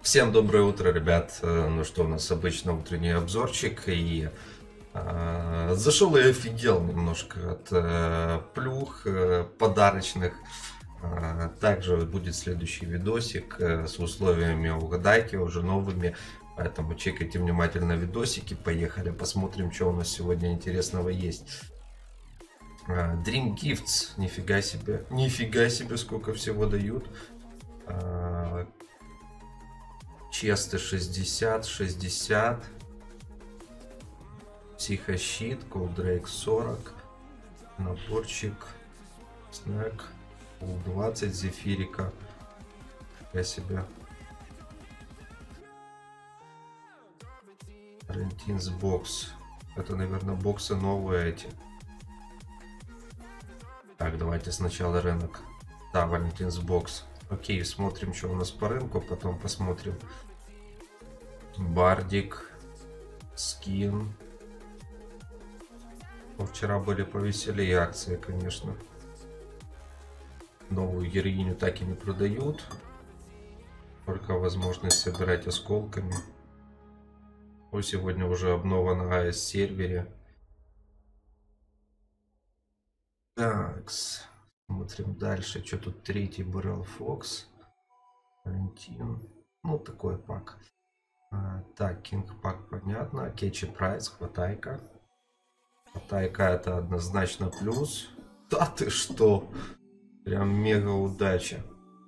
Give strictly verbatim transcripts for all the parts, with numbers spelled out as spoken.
Всем доброе утро, ребят. Ну что, у нас обычно утренний обзорчик. И э, зашел и офигел немножко от э, плюх э, подарочных. Э, также будет следующий видосик э, с условиями угадайки уже новыми. Поэтому чекайте внимательно видосики. Поехали, посмотрим, что у нас сегодня интересного есть. Э, Dream Gifts. Нифига себе. Нифига себе, сколько всего дают. Э, Честы шестьдесят, шестьдесят, Психощит, Колдрейк сорок, наборчик, снэк, пол двадцать, зефирика. Я себя. Валентинс бокс. Это, наверное, боксы новые эти. Так, давайте сначала рынок. Да, Валентинс бокс. Окей, смотрим, что у нас по рынку, потом посмотрим. Бардик, скин. Ну, вчера были повеселее акции, конечно. Новую героиню так и не продают. Только возможность собирать осколками. Ой, сегодня уже обнова на эй эс сервере. Так, смотрим дальше. Что тут третий Баррел Фокс. Валентин. Ну, такой пак. А, так, Кинг пак понятно. Кетчи Прайс, хватайка. Хватайка это однозначно плюс. Да ты что? Прям мега удача.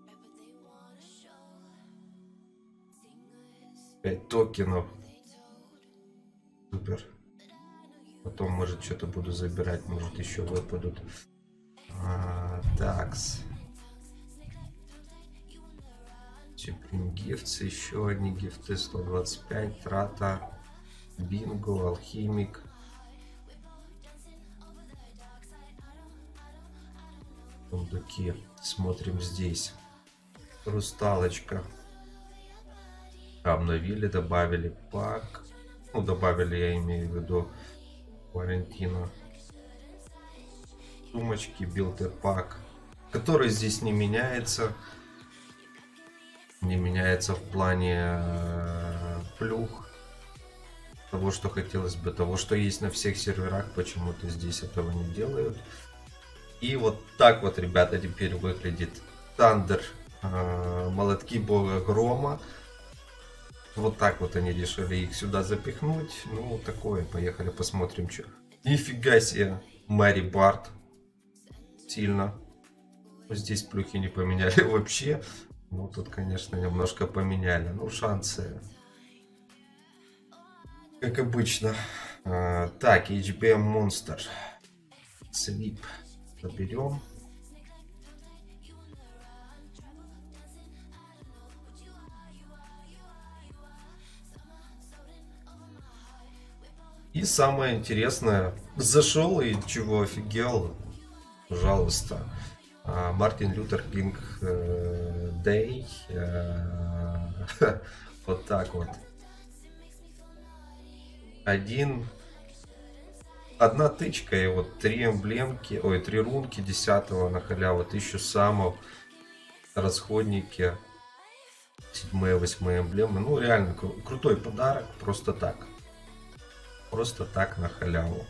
пять токенов. Супер. Потом, может, что-то буду забирать. Может, еще выпадут. А, такс. Supreme Gifts. Еще одни гифты. сто двадцать пять. Трата. Бинго. Алхимик. Сундуки. Смотрим здесь. Хрусталочка. Обновили, добавили пак. Ну, добавили, я имею в виду, Валентина. Сумочки, билтер пак, который здесь не меняется. Не меняется в плане э, плюх. Того, что хотелось бы. Того, что есть на всех серверах. Почему-то здесь этого не делают. И вот так вот, ребята, теперь выглядит Thunder. Э, молотки бога грома. Вот так вот они решили их сюда запихнуть. Ну, такое. Поехали, посмотрим, что. Нифига себе. Мэри Барт. Сильно. Здесь плюхи не поменяли вообще. Ну, тут, конечно, немножко поменяли. Ну, шансы. Как обычно. А, так, эйч би эм Monster. Свип. Заберем. И самое интересное, зашел и чего офигел, пожалуйста, Мартин Лютер Кинг Дэй, вот так вот, один, одна тычка и вот три эмблемки, ой, три рунки десятого на халяву, тысячу самов, расходники, седьмые, восьмые эмблемы, ну реально кру- крутой подарок, просто так. Просто так на халяву.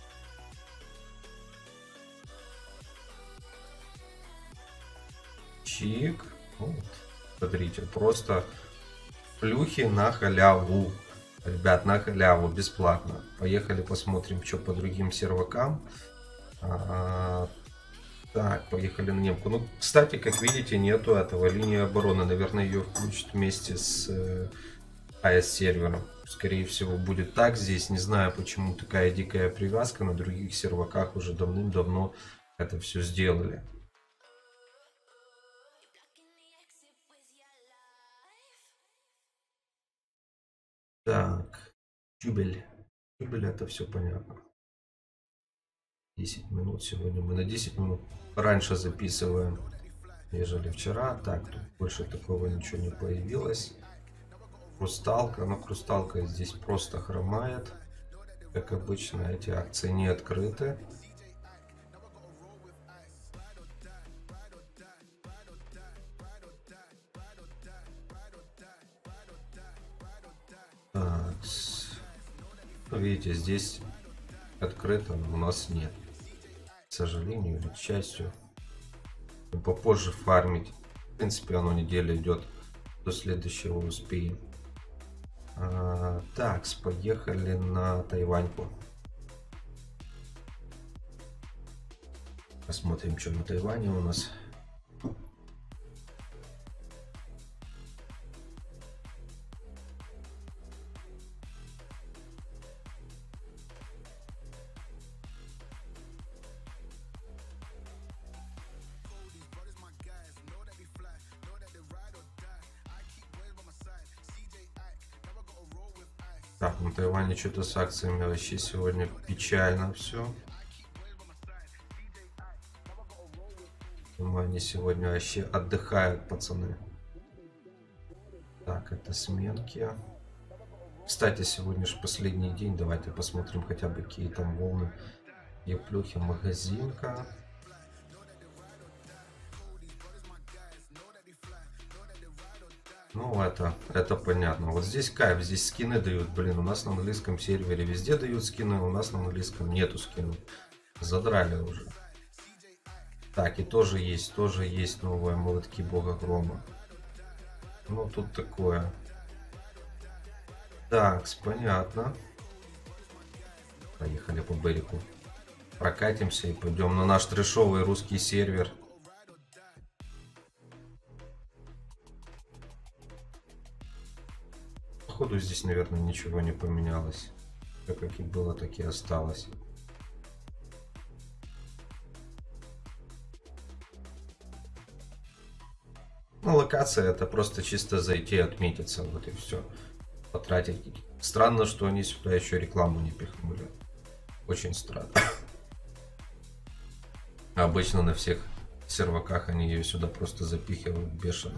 Чик. Вот. Смотрите, просто плюхи на халяву. Ребят, на халяву, бесплатно. Поехали посмотрим, что по другим сервакам. А, так, поехали на немку. Ну, кстати, как видите, нету этого линии обороны. Наверное, ее включат вместе с эй эс сервером. Скорее всего, будет так. Здесь не знаю, почему такая дикая привязка. На других серваках уже давным-давно это все сделали. Так, Тюбель. Тюбель, это все понятно. десять минут сегодня. Мы на десять минут раньше записываем, нежели вчера. Так, тут больше такого ничего не появилось. Хрусталка. Но хрусталка здесь просто хромает. Как обычно, эти акции не открыты. Ну, видите, здесь открыто, но у нас нет. К сожалению или к счастью. Попозже фармить. В принципе, оно неделя идет. До следующего успеем. А, так, поехали на Тайваньку. Посмотрим, что на Тайване у нас. Так, на Тайване что-то с акциями вообще сегодня печально все. Думаю, они сегодня вообще отдыхают, пацаны. Так, это сменки. Кстати, сегодня же последний день. Давайте посмотрим хотя бы какие там волны. Еплюхи, магазинка. Ну, это, это понятно. Вот здесь кайф, здесь скины дают. Блин, у нас на английском сервере везде дают скины, у нас на английском нету скинов. Задрали уже. Так, и тоже есть, тоже есть новые молотки бога грома. Ну, тут такое. Так, понятно. Поехали по берегу. Прокатимся и пойдем на наш трешовый русский сервер. Походу здесь, наверное, ничего не поменялось. Все как и было, так и осталось. Ну, локация это просто чисто зайти, отметиться, вот и все. Потратить. Странно, что они сюда еще рекламу не пихнули. Очень странно. Обычно на всех серваках они ее сюда просто запихивают бешено.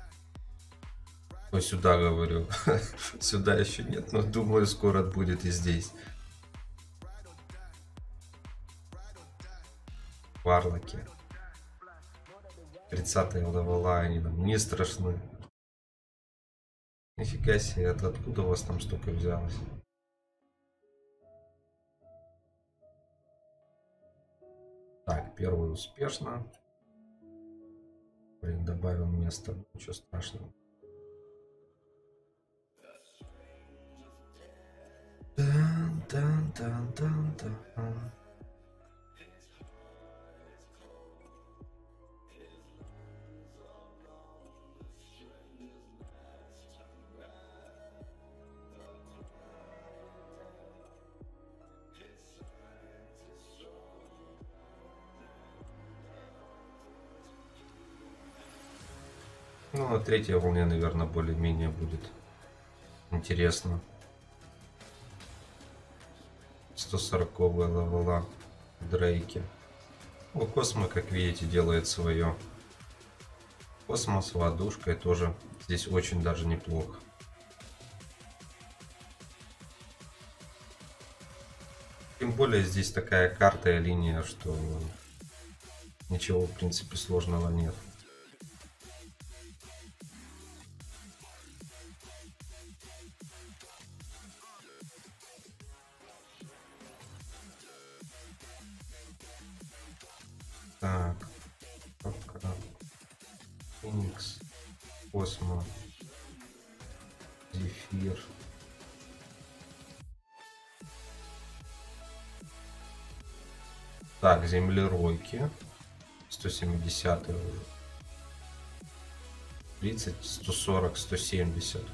Ой, сюда говорю. Сюда еще нет, но думаю, скоро будет и здесь. Варлоки. тридцатые левела, они нам не страшны. Нифига себе, это откуда у вас там столько взялось? Так, первый успешно. Блин, добавил место, ничего страшного. Дан, дан, дан, дан, дан. Ну, на третьей волне, наверное, более-менее будет интересно. сто сороковые левела Дрейки. Ну, Космо, как видите, делает свое. Космо с водушкой тоже здесь очень даже неплохо. Тем более здесь такая карта и линия, что ничего в принципе сложного нет. Так, пока. Феникс, Космо, Зефир. Так, землеройки. сто семьдесят уже. тридцать, сто сорок, сто семьдесят.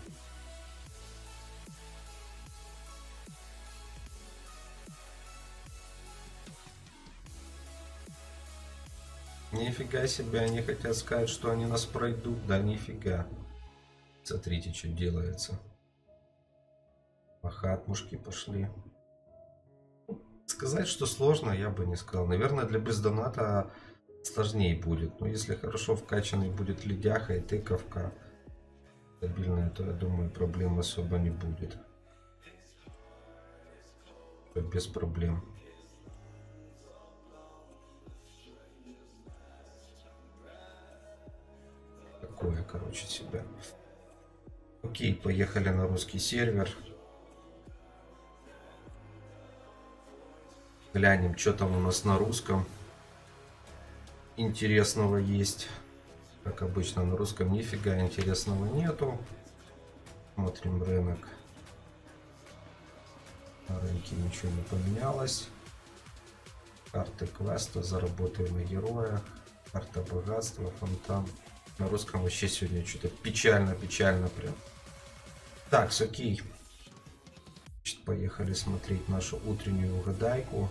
Нифига себе, они хотят сказать, что они нас пройдут. Да нифига. Смотрите, что делается. Махатмушки пошли. Сказать, что сложно, я бы не сказал. Наверное, для бездоната сложнее будет. Но если хорошо вкачанный будет ледяха и тыковка стабильная, то я думаю, проблем особо не будет. Без проблем. Такое, короче, себя. Окей, поехали на русский сервер. Глянем, что там у нас на русском интересного есть. Как обычно, на русском нифига интересного нету. Смотрим рынок. На рынке ничего не поменялось. Карты квеста, заработаем на героях. Карта богатства, фонтан. На русском вообще сегодня что-то печально-печально прям. Так, окей. Значит, поехали смотреть нашу утреннюю угадайку.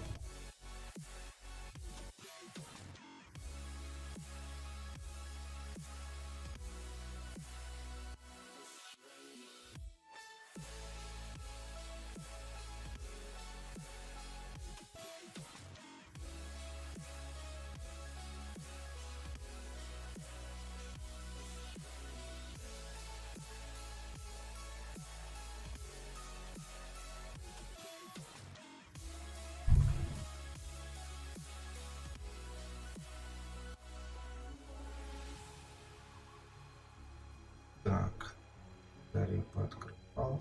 Так, Дарья пооткрывал.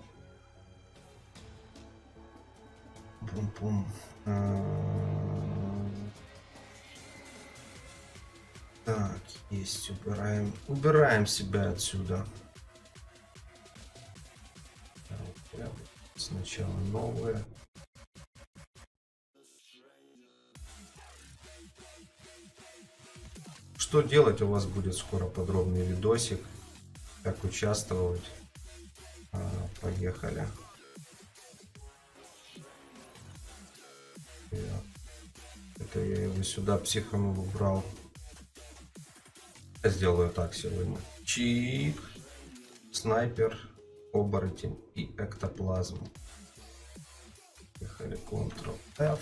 Бум-бум. Так, есть, убираем. Убираем себя отсюда. Так, сначала новое. Что делать, у вас будет скоро подробный видосик. Как участвовать. А, поехали. Это я его сюда психанул, убрал. Я сделаю так сегодня. Чик. Снайпер, оборотень и эктоплазм. Поехали. контрол эф.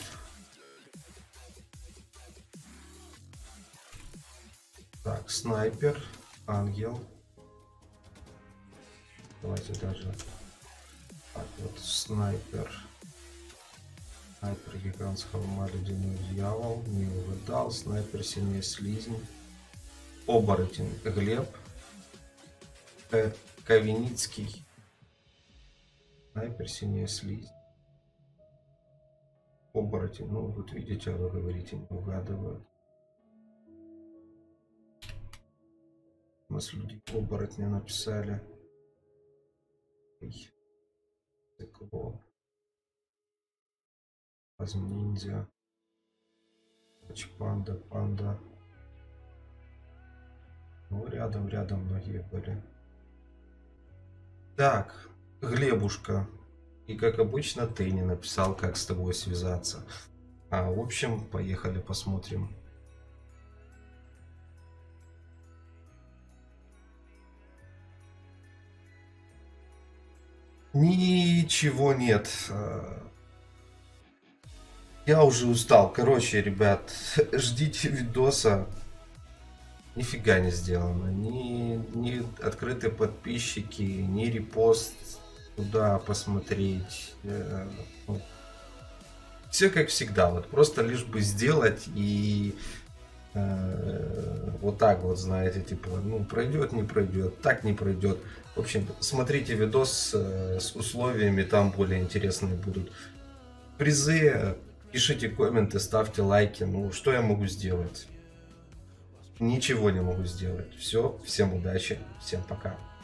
Так, снайпер, ангел. Давайте даже так вот, снайпер. Снайпер гигантского холма, ледяной дьявол. Не угадал. Снайпер сильнее слизнь. Оборотень Глеб. Э, Ковеницкий. Снайпер сильнее слизнь. Оборотень. Ну, вот видите, а вы говорите, не угадывают. У нас люди оборотня написали. Циклоп. Ниндзя. Панда, панда. Ну, рядом, рядом многие были. Так, Глебушка. И как обычно, ты не написал, как с тобой связаться. А, в общем, поехали посмотрим. Ничего нет. Я уже устал. Короче, ребят, ждите видоса. Нифига не сделано. Ни, ни открытые подписчики, ни репост туда посмотреть. Ну, все как всегда. Вот просто лишь бы сделать и э, вот так вот, знаете, типа, ну, пройдет, не пройдет, так не пройдет. В общем, смотрите видос э, с условиями, там более интересные будут призы. Пишите комменты, ставьте лайки. Ну, что я могу сделать? Ничего не могу сделать. Все, всем удачи, всем пока.